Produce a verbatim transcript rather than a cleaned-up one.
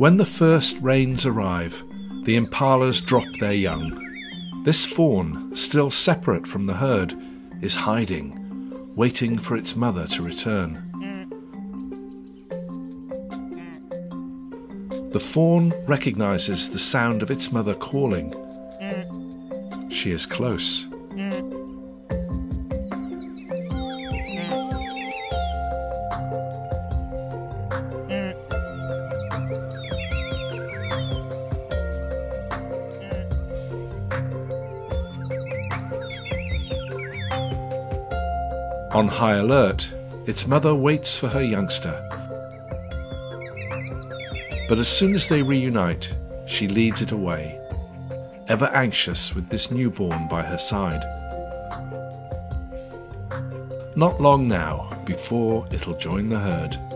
When the first rains arrive, the impalas drop their young. This fawn, still separate from the herd, is hiding, waiting for its mother to return. The fawn recognizes the sound of its mother calling. She is close. On high alert, its mother waits for her youngster. But as soon as they reunite, she leads it away, ever anxious with this newborn by her side. Not long now before it'll join the herd.